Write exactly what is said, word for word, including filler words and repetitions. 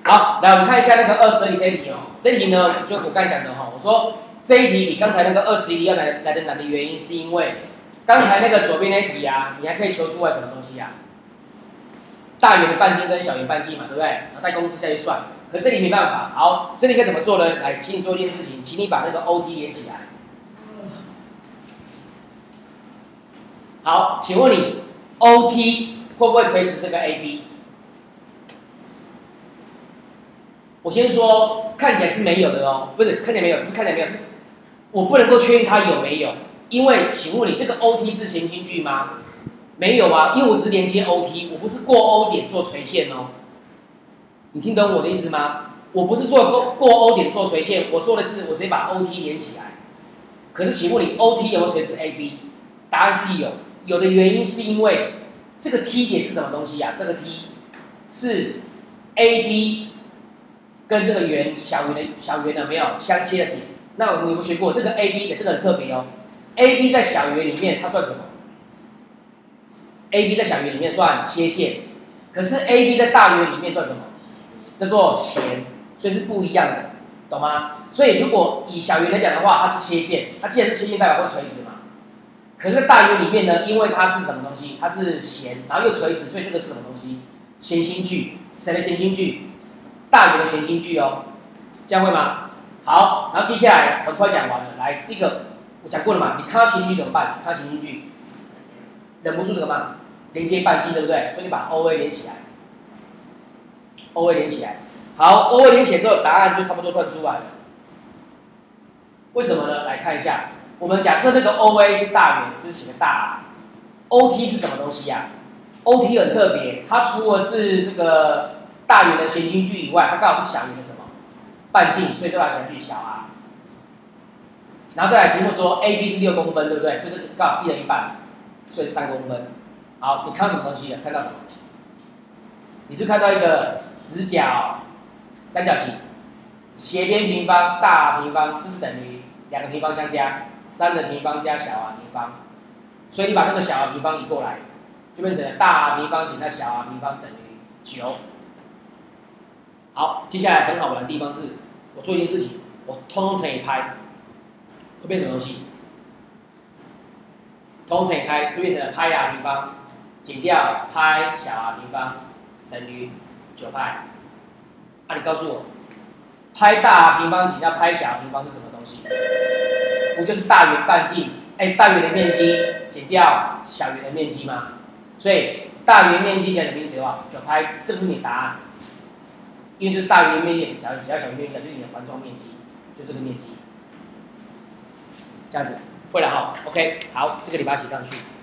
好，来我们看一下那个二十一这一题哦。这一题呢，就我刚才讲的哈，我说这一题比刚才那个二十一要来来的难的原因，是因为刚才那个左边那一题啊，你还可以求出来什么东西呀、啊？大圆的半径跟小圆半径嘛，对不对？然后带公式下去算。可这里没办法。好，这里该怎么做呢？来，请你做一件事情，请你把那个 O T 连起来。好，请问你 O T 会不会垂直这个 A B？ 我先说，看起来是没有的哦，不是看起来没有，不是看起来没有，是我不能够确定它有没有，因为请问你这个 O T 是弦心距吗？没有啊，因为我只是连接 O T， 我不是过 O 点做垂线哦。你听懂我的意思吗？我不是说过过 O 点做垂线，我说的是我直接把 O T 连起来。可是请问你 O T 有没有垂直 A B？ 答案是有，有的原因是因为这个 T 点是什么东西啊？这个 T 是 A B 跟这个圆小圆的小圆有没有相切的点？那我们有没有学过这个 A B 的？这个很特别哦。A B 在小圆里面它算什么 ？A B 在小圆里面算切线，可是 A B 在大圆里面算什么？叫做弦，所以是不一样的，懂吗？所以如果以小圆来讲的话，它是切线，它既然是切线，代表会垂直嘛。可是在大圆里面呢，因为它是什么东西？它是弦，然后又垂直，所以这个是什么东西？弦心距，谁的弦心距？大圆的弦心距哦，这样会吗？好，然后接下来很快讲完了，来第一个我讲过了嘛，你看到弦心距怎么办？你看到弦心距，忍不住怎么办？连接半径，对不对？所以你把 O A 连起来 ，O A 连起来。好 ，O A 连起来之后，答案就差不多算出来了。为什么呢？来看一下，我们假设这个 O A 是大圆，就是写个大 O T 是什么东西呀、啊、？O T 很特别，它除了是这个大圆的弦心距以外，它刚好是小圆的什么半径，所以就把弦距小 r。然后再来题目说 A B 是六公分，对不对？所以是刚好一人一半，所以是三公分。好，你看到什么东西了？看到什么？你是看到一个直角三角形，斜边平方大 R 平方是不是等于两个平方相加三的平方加小 r 平方？所以你把那个小 r 平方移过来，就变成了大 R 平方减到小 r 平方等于九。好，接下来很好玩的地方是，我做一件事情，我通通乘以派，会变什么东西？通通乘以派，就变成了派 r 平方减掉派小 r 平方等于九派。啊，你告诉我，派大 R 平方减掉派小 r 平方是什么东西？不就是大圆半径？哎，大圆的面积减掉小圆的面积吗？所以大圆面积减的面积多少？九派，这是你的答案。因为就是大圆面积减掉小圆面积，就是你的环状面积，就这个面积。这样子，会了哈 ，OK， 好，这个礼拜写上去。